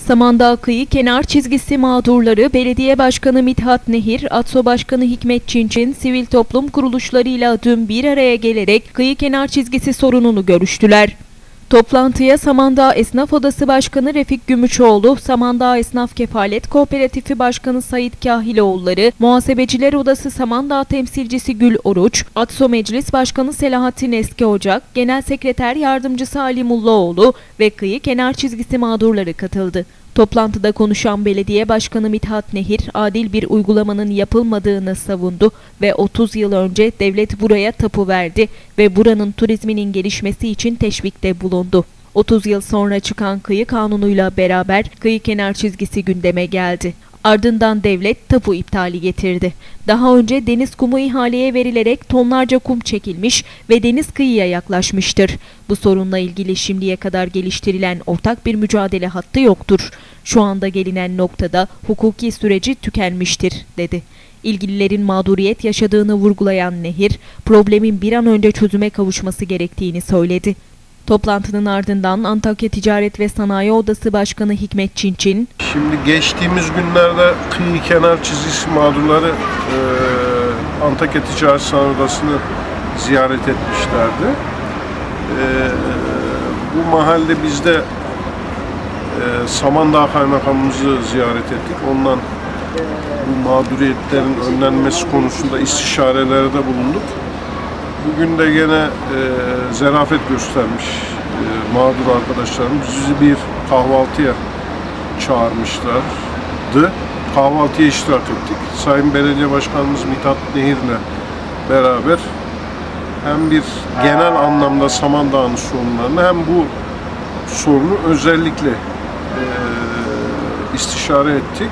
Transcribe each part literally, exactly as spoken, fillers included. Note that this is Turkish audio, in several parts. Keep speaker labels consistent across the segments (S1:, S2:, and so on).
S1: Samandağ Kıyı Kenar Çizgisi mağdurları Belediye Başkanı Mithat Nehir, ATSO Başkanı Hikmet Çinçin, sivil toplum kuruluşlarıyla dün bir araya gelerek kıyı kenar çizgisi sorununu görüştüler. Toplantıya Samandağ Esnaf Odası Başkanı Refik Gümüşoğlu, Samandağ Esnaf Kefalet Kooperatifi Başkanı Sait Kahiloğulları, Muhasebeciler Odası Samandağ Temsilcisi Gül Oruç, ATSO Meclis Başkanı Selahattin Eski Ocak, Genel Sekreter Yardımcısı Ali Mullaoğlu ve kıyı kenar çizgisi mağdurları katıldı. Toplantıda konuşan Belediye Başkanı Mithat Nehir, adil bir uygulamanın yapılmadığını savundu ve otuz yıl önce devlet buraya tapu verdi ve buranın turizminin gelişmesi için teşvikte bulundu. otuz yıl sonra çıkan kıyı kanunuyla beraber kıyı kenar çizgisi gündeme geldi. Ardından devlet tapu iptali getirdi. Daha önce deniz kumu ihaleye verilerek tonlarca kum çekilmiş ve deniz kıyıya yaklaşmıştır. Bu sorunla ilgili şimdiye kadar geliştirilen ortak bir mücadele hattı yoktur. Şu anda gelinen noktada hukuki süreci tükenmiştir, dedi. İlgililerin mağduriyet yaşadığını vurgulayan Nehir, problemin bir an önce çözüme kavuşması gerektiğini söyledi. Toplantının ardından Antakya Ticaret ve Sanayi Odası Başkanı Hikmet Çinçin,
S2: "Şimdi geçtiğimiz günlerde kıyı kenar çizgisi mağdurları e, Antakya Ticaret Sanayi Odası'nı ziyaret etmişlerdi. E, bu mahalde biz de e, Samandağ Kaymakamımızı ziyaret ettik. Ondan bu mağduriyetlerin önlenmesi konusunda istişarelerde bulunduk. Bugün de gene e, zarafet göstermiş e, mağdur arkadaşlarımız bizi bir kahvaltıya çağırmışlardı. Kahvaltıya iştirak ettik. Sayın Belediye Başkanımız Mithat Nehir'le beraber hem bir genel anlamda Samandağ'ın sorunlarını hem bu sorunu özellikle e, istişare ettik.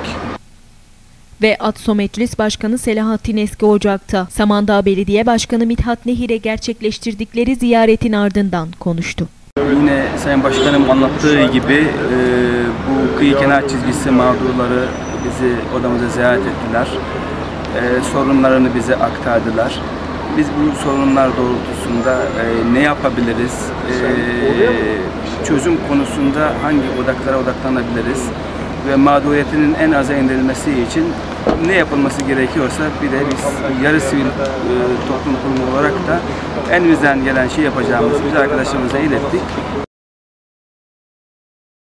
S1: Ve ATSO Meclis Başkanı Selahattin Eski Ocak'ta Samandağ Belediye Başkanı Mithat Nehir'e gerçekleştirdikleri ziyaretin ardından konuştu.
S3: Yine Sayın Başkanım anlattığı gibi e, bu kıyı kenar çizgisi mağdurları bizi odamıza ziyaret ettiler. E, sorunlarını bize aktardılar. Biz bu sorunlar doğrultusunda e, ne yapabiliriz, e, çözüm konusunda hangi odaklara odaklanabiliriz ve mağduriyetinin en aza indirilmesi için ne yapılması gerekiyorsa bir de biz yarı sivil e, toplum kurumu olarak da elimizden gelen şey yapacağımızı biz arkadaşlarımıza ilettik.